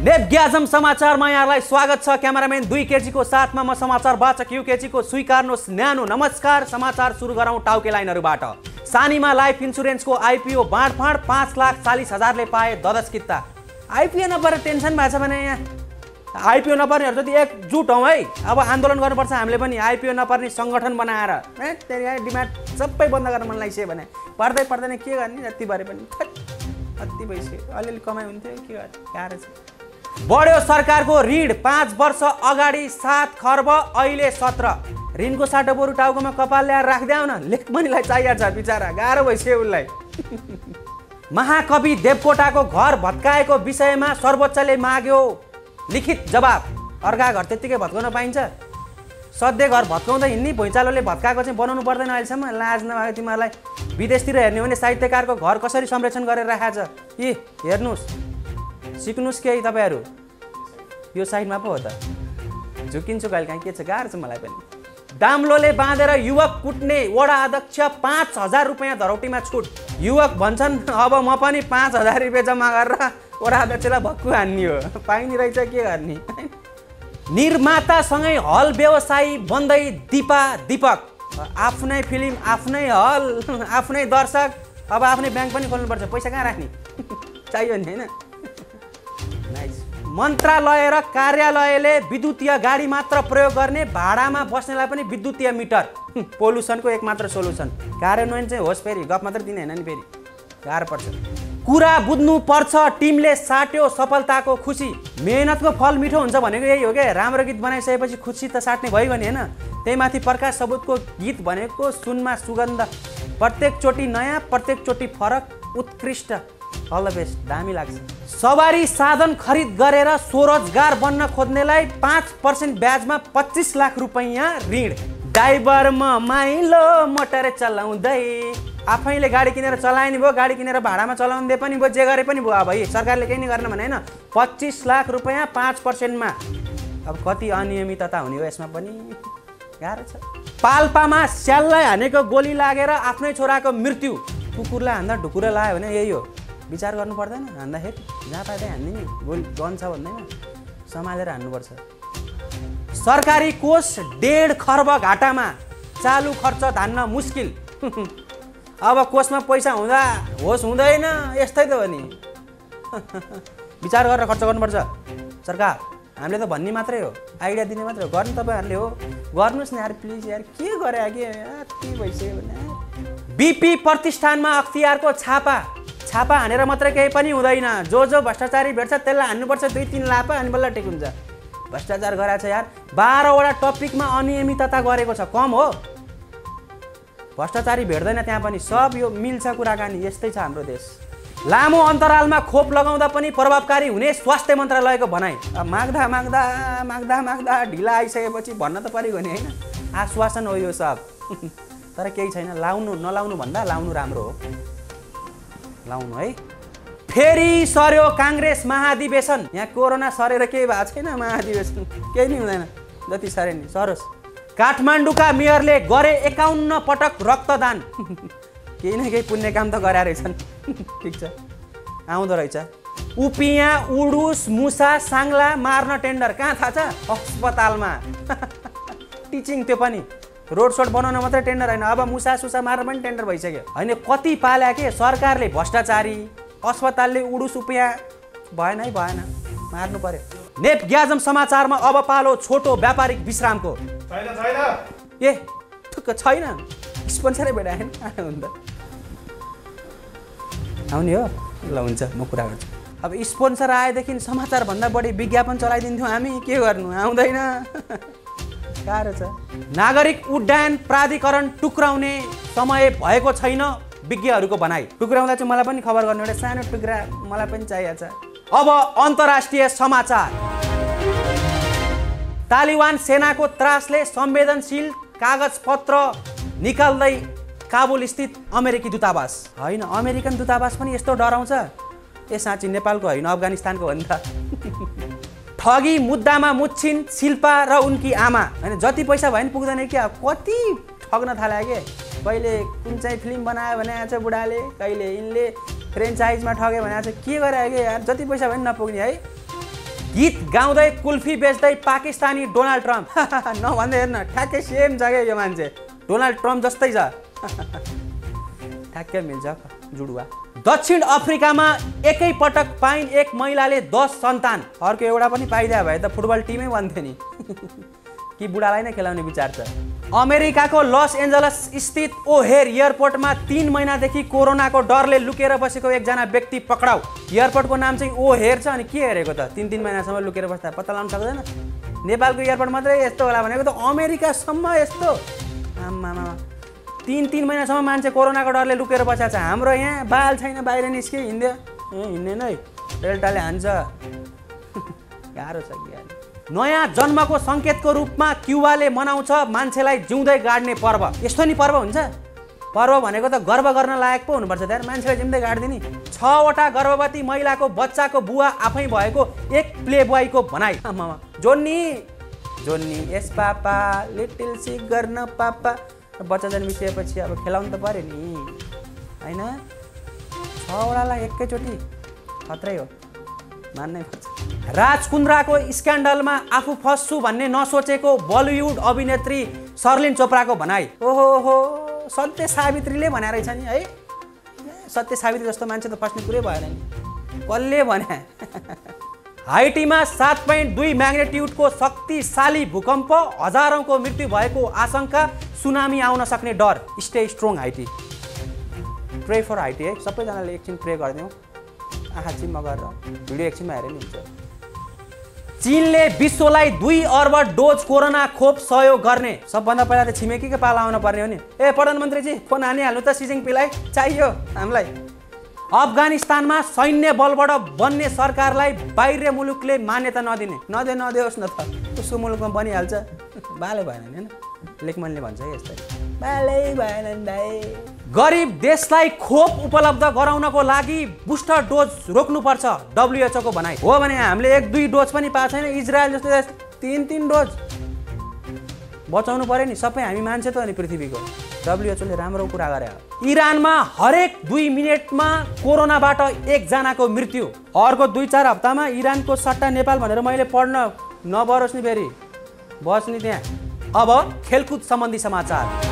नेपग्याजम समाचारमा यहाँलाई स्वागत छ। क्यामेराम्यान 2 केजी को साथमा म समाचार वाचक युकेजी को स्वीकार्नुहोस् न्यानो नमस्कार। समाचार सुरु गरौँ टाउके लाइनहरुबाट। सानीमा लाइफ इन्स्योरेन्सको आईपीओ बाँडफाँड 5,40,000ले पाए ददस किता। आईपीओ नपर टेन्सन भएको छ भने यहाँ आईपीओ नपर्नेहरु जति एकजुट हौ है। अब आन्दोलन गर्नुपर्छ हामीले पनि। आईपीओ नपर्ने संगठन बनाएर डिमान्ड सबै बन्द गर्न मन लागिसक्यो भने पर्दैन के गर्ने जति भरे पनि अति भइसक्यो। अलिअलि कमाइ हुन्थ्यो के गर्ने गाह्रो छ। बढ्यो सरकारको ऋण 5 वर्ष अगाडि 7 खर्ब अहिले 17। ऋणको साटो बरु टाउकोमा कपाल ल्याएर राख्दै न। लेखमणिलाई चाहिएको छ बिचारा गाह्रो भइसक्यो उलाई। महाकवि देवकोटाको घर भत्काएको विषयमा सर्वोच्चले माग्यो लिखित जवाब। अर्का घर त्यतिकै भत्काउन पाइन्छ? सधैँ घर भत्काउँदै हिँड्ने भुइँचालोले भत्काएको चाहिँ बनाउनु पर्दैन अहिलेसम्म? लाज नभएको तिमीहरूलाई। विदेशतिर हेर्ने भने साहित्यकारको घर कसरी संरक्षण गरेर राखेको छ यी हेर्नुहोस् सिक्नुहोस् केही तपाईँहरू। यो साइडमा पो हो त। झुकिन्छु कहिले काहीँ के छ गाह्रो छ मलाई पनि। दाम्लोले बाँधेर युवक कुट्ने वडा अध्यक्ष 5,000 रुपियाँ धरौटीमा छुट। युवक भन्छन् अब म पनि 5,000 रुपियाँ जम्मा गरेर वडा अध्यक्षलाई भक्कु हान्ने हो। पाइने रहेछ के गर्ने। निर्मातासँगै हल व्यवसायी बन्दै दीपक। आफ्नै फिल्म आफ्नै हल आफ्नै दर्शक। अब आफ्नै ब्याङ्क पनि खोल्नुपर्छ। पैसा कहाँ राख्ने चाहियो नि हैन। मन्त्रालय र कार्यालयले विद्युतीय गाडी मात्र प्रयोग गर्ने, भाडामा बस्नेलाई पनि विद्युतीय मिटर। पोल्युसनको एकमात्र सोलुसन। कार्यान्वयन चाहिँ होस् फेरि गफ मात्र दिने हैन नि फेरि गाह्रो पर्छ। कुरा बुझ्नु पर्छ। टिमले साट्यो सफलताको खुसी। मेहनतको फल मिठो हुन्छ भनेको यही हो के। राम्रो गीत बनाइसकेपछि खुसी त साट्ने भइगयो नि हैन। त्यही माथि प्रकाश सबुतको गीत भनेको सुनमा सुगन्ध। प्रत्येक चोटी नयाँ, प्रत्येक चोटी फरक, उत्कृष्ट। All the best. दामी लाग्छ। सवारी साधन खरिद गरेर स्वरोजगार बन्न खोज्नेलाई 5% ब्याजमा 25 लाख रुपैयाँ ऋण। ड्राइभर म माइलो मोटर चलाउँदै। आफैले गाडी किनेर चलाए नि भयो, गाडी किनेर भाडामा चलाउनु दे पनि भयो, जे गरे पनि भयो। अब है सरकारले केही नि गर्न भने हैन। 25 लाख रुपैयाँ 5%मा। अब कति अनियमितता हुने हो यसमा पनि गाह्रो छ। पाल्पामा स्याललाई हानेको गोली लागेर आफ्नै छोराको मृत्यु। कुकुरलाई हान्दा ढुकुर लाग्यो भने यही हो। विचार गर्नु पर्दैन हान्दाखेरि। जहाँ पाए हान्ने नि गोली गन छ भन्दैन। सम्हालेर हान्नुपर्छ। सरकारी कोष 1.5 खर्ब घाटामा। चालु खर्च धान्न मुस्किल। अब कोषमा पैसा हुँदा होस् हुँदैन यस्तै त हो नि। विचार गरेर खर्च गर्नुपर्छ सरकार। हामीले त भन्ने मात्रै हो, आइडिया दिने मात्रै हो। गर्नु तपाईँहरूले हो, गर्नुहोस् न यार प्लिज यार। के गरे कि यति भइसक्यो भने। बीपी प्रतिष्ठानमा अख्तियारको छापा हानेर मात्रै केही पनि हुँदैन। जो भ्रष्टाचारी भेट्छ त्यसलाई हान्नुपर्छ 2-3 लापा अनि बल्ल टेक हुन्छ। भ्रष्टाचार गराएको छ यार। 12वटा टपिकमा अनियमितता गरेको छ। कम हो? भ्रष्टाचारी भेट्दैन त्यहाँ पनि। सब यो मिल्छ कुराकानी। यस्तै छ हाम्रो देश। लामो अन्तरालमा खोप लगाउँदा पनि प्रभावकारी हुने स्वास्थ्य मन्त्रालयको भनाइ। अब माग्दा ढिला आइसकेपछि भन्न त परेको नि हैन। आश्वासन हो यो सब। तर केही छैन। नलाउनु भन्दा लाउनु राम्रो हो। लाउनु है। फेरि सर्यो काङ्ग्रेस महाधिवेशन। यहाँ कोरोना सरेर केही भएको छैन। महाधिवेशन केही नि हुँदैन। जति सरे नि सरोस्। काठमाडौँका मेयरले गरे 51 पटक रक्तदान। केही न केही पुण्य काम त गरे रहेछन्। ठिक छ आउँदो रहेछ। उपियाँ उडुस मुसा साङ्ला मार्न टेन्डर। कहाँ थाहा छ? अस्पतालमा। टिचिङ त्यो पनि रोड सोड बनाउन मात्रै टेन्डर होइन। अब मुसा सुसा मार्न पनि टेन्डर भइसक्यो होइन। कति पाल्या के सरकारले भ्रष्टाचारी। अस्पतालले उडुस उपियाँ भएन है भएन मार्नु पर्यो। नेपग्याजम समाचारमा अब पालो छोटो व्यापारिक विश्रामको। ए ठुक्क छैन। स्पोन्सरै भेटाएन हुन्छ। आउने हो ल हुन्छ म कुरा गर्छु। अब स्पोन्सर आएदेखि समाचारभन्दा बढी विज्ञापन चलाइदिन्थ्यौँ हामी। के गर्नु आउँदैन गाह्रो छ। नागरिक उड्डयन प्राधिकरण टुक्राउने समय भएको छैन विज्ञहरूको भनाइ। टुक्राउँदा चाहिँ मलाई पनि खबर गर्नु। एउटा सानो टुक्रा मलाई पनि चाहिएको छ। अब अन्तर्राष्ट्रिय समाचार। तालिबान सेनाको त्रासले संवेदनशील कागजपत्र निकाल्दै काबुल स्थित अमेरिकी दूतावास। होइन अमेरिकन दूतावास पनि यस्तो डराउँछ? ए साँच्ची नेपालको होइन अफगानिस्तानको हो नि त। ठगी मुद्दामा मुच्छिन् शिल्पा र उनकी आमा। होइन जति पैसा भयो नि पुग्दैन क्या। कति ठग्न थाले के। कहिले कुन चाहिँ फिल्म बनायो भने आज बुढाले, कहिले यिनले फ्रेन्चाइजमा ठगे भने आज के गरे के यार। जति पैसा भयो नि नपुग्ने है। गीत गाउँदै कुल्फी बेच्दै पाकिस्तानी डोनाल्ड ट्रम्प नभन्दै हेर्न ठ्याक्कै सेम छ क्या यो मान्छे डोनाल्ड ट्रम्प जस्तै छ ठ्याक्कै मिल्छ जुडुवा दक्षिण अफ्रिकामा एकै पटक पाइन एक महिलाले 10 सन्तान अर्को एउटा पनि पाइदिया भए त फुटबल टिमै बन्थ्यो नि कि बुढालाई नै खेलाउने विचार छ अमेरिकाको लस एन्जलस स्थित ओहेर एयरपोर्टमा 3 महिनादेखि कोरोनाको डरले लुकेर बसेको एकजना व्यक्ति पक्राउ एयरपोर्टको नाम चाहिँ ओहेर छ अनि के हेरेको त 3 महिनासम्म लुकेर बस्दा पत्ता लगाउन सक्दैन नेपालको एयरपोर्ट मात्रै यस्तो होला भनेको त अमेरिकासम्म यस्तो आम्मामा 3 महिनासम्म मान्छे कोरोनाको डरले लुकेर बसेको छ हाम्रो यहाँ बाल छैन बाहिर निस्के हिँड्यो हिँड्ने नै डेल्टाले हान्छ गाह्रो छ कि नयाँ जन्मको सङ्केतको रूपमा क्युबाले मनाउँछ मान्छेलाई जिउँदै गाड्ने पर्व यस्तो नि पर्व हुन्छ पर्व भनेको त गर्व गर्न लायक पो हुनुपर्छ त्यहाँ मान्छेलाई जिउँदै गाड्दिने 6वटा गर्भवती महिलाको बच्चाको बुवा आफै भएको एक प्ले बोयको भनाइ जोन्नी जोन्नी यस पापा लिटिल सिक गर्न पापा बच्चा जन्मिसकेपछि अब खेलाउनु त पर्यो नि होइन 6वटालाई एकैचोटि खत्रै हो मान्नै पर्छ राज कुन्द्राको स्क्यान्डलमा आफू फस्छु भन्ने नसोचेको बलिउड अभिनेत्री सर्लिन चोपडाको भनाइ ओहो सत्य सावित्रीले भने रहेछ नि है सत्य सावित्री जस्तो मान्छे त फस्ने कुरै भएन नि कसले भने हाइटीमा 7.2 म्याग्नेट्युडको शक्तिशाली भूकम्प हजारौंको मृत्यु भएको आशंका सुनामी आउन सक्ने डर stay strong Haiti pray for Haiti है सबैजनाले एकछिन प्रे गरिदिउँ आँखा चिम्म गरेर भिडियो एकछिनमा हेरेर नि हुन्छ चीनले विश्वलाई 2 अर्ब डोज कोरोना खोप सहयोग गर्ने सबभन्दा पहिला त छिमेकीको पाला आउन पर्ने हो नि ए प्रधानमन्त्रीजी फोन हानिहाल्नु त सी जिनपिङलाई चाहियो हामीलाई अफगानिस्तानमा सैन्य बलबाट बन्ने सरकारलाई बाहिर मुलुकले मान्यता नदिने नदियोस् न त उसको मुलुकमा बनिहाल्छ बाले भएन नि हैन लेखमनले भन्छ यस्तै बालै भएन दाइ गरिब देशलाई खोप उपलब्ध गराउनको लागि बुस्टर डोज रोक्नुपर्छ WHO को भनाइ हो भने हामीले 1-2 डोज पनि पाएको छैन इजरायल जस्तो 3 डोज बचाउनु पर्यो नि सबै हामी मान्छे त अनि पृथ्वीको WHO ले राम्रो कुरा गरे इरानमा हरेक 2 मिनेटमा कोरोनाबाट एकजनाको मृत्यु अर्को 2-4 हप्तामा इरानको सट्टा नेपाल भनेर मैले पढ्न नबरोस् नि फेरि बस्नी त्यहाँ अब खेलकुद सम्बन्धी समाचार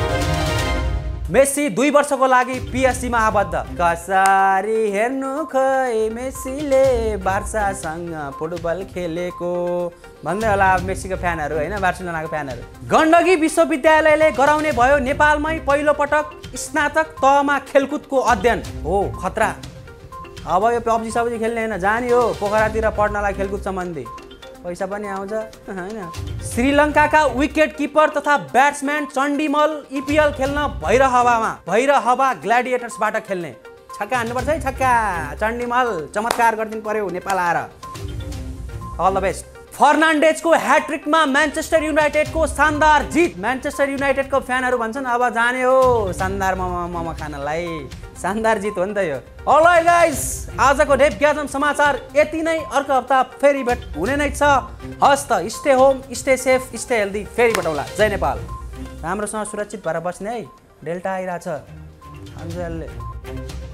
मेसी 2 वर्षको लागि PSG मा आबद्ध कसरी हेर्नु खै मेसीले बार्सासँग फुटबल खेलेको भन्दै होला मेसीको फ्यानहरु हैन बार्सिलोनाको फ्यानहरु गण्डकी विश्वविद्यालयले गराउने भयो नेपालमै पहिलो पटक स्नातक तहमा खेलकुदको अध्ययन हो खतरा अब यो PUBG सबैले खेल्ने हैन जानी हो पोखरातिर पढ्नलाई खेलकुद सम्बन्धी पैसा पनि आउँछ हैन श्रीलङ्काका विकेट किपर तथा ब्याट्सम्यान चण्डीमल EPL खेल्न भैरहवा ग्ल्याडिएटर्सबाट खेल्ने छक्का हान्नुपर्छ है छक्का चण्डीमल चमत्कार गर्दिनु पर्यो नेपाल आएर अल द बेस्ट फर्नान्डेजको ह्याट्रिकमा म्यानचेस्टर युनाइटेडको शानदार जित म्यानचेस्टर युनाइटेडको फ्यानहरु भन्छन् अब जाने हो शानदार मोमो खानलाई शानदार जित हो नि त यो अलराइट गाइस आजको ढेपग्याजम समाचार यति नै अर्को हप्ता फेरि भेट हुने नै छ हस् त stay home stay safe stay healthy फेरि भेटौँला जय नेपाल राम्रोसँग सुरक्षित भएर बस्ने है डेल्टा आइराछ अन्जलले